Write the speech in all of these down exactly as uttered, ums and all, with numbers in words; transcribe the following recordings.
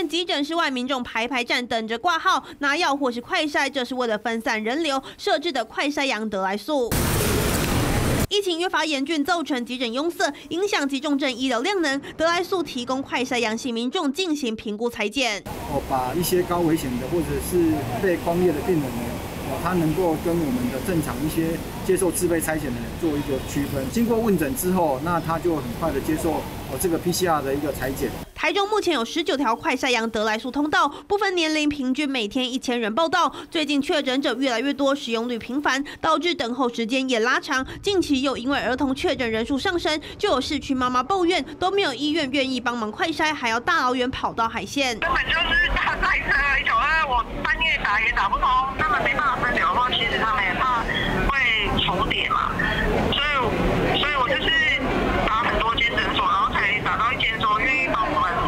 急诊室外民众排排站等着挂号拿药或是快筛，这是为了分散人流设置的快筛阳得来速。疫情越发严峻，造成急诊拥塞，影响急重症医疗量能。得来速提供快筛阳性民众进行评估采检。 哦，把一些高危险的或者是被匡列的病人呢，哦，他能够跟我们的正常一些接受自费筛检的人做一个区分。经过问诊之后，那他就很快的接受哦这个 P C R 的一个采检。 台中目前有十九条快筛阳得来速通道，部分年龄平均每天一千人报到。最近确诊者越来越多，使用率频繁，导致等候时间也拉长。近期又因为儿童确诊人数上升，就有市区妈妈抱怨都没有医院愿意帮忙快筛，还要大老远跑到海线。 根本就是大塞车，一九二我半夜打也打不通，他们没办法分流的话，其实他们也怕会重叠嘛，所以所以我就是打很多间诊所，然后才打到一间所愿意帮我们。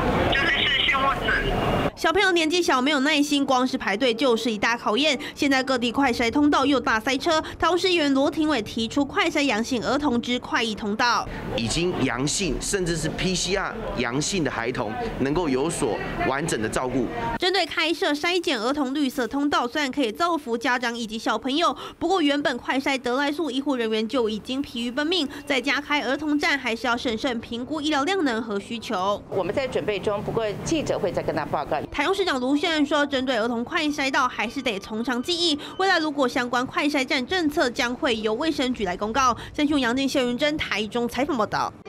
小朋友年纪小，没有耐心，光是排队就是一大考验。现在各地快筛通道又大塞车，台中市议员罗廷伟提出快筛阳性儿童之快易通道， 已经阳性甚至是 P C R 阳性的孩童能够有所完整的照顾。 针对开设筛检儿童绿色通道，虽然可以造福家长以及小朋友，不过原本快筛得来速医护人员就已经疲于奔命，再加开儿童站，还是要审慎评估医疗量能和需求。 我们在准备中，不过记者会再跟他报告。 台中市长卢秀燕说，针对儿童快筛道还是得从长计议，未来如果相关快筛站政策将会由卫生局来公告。郑雄、杨静、谢云珍台中采访报道。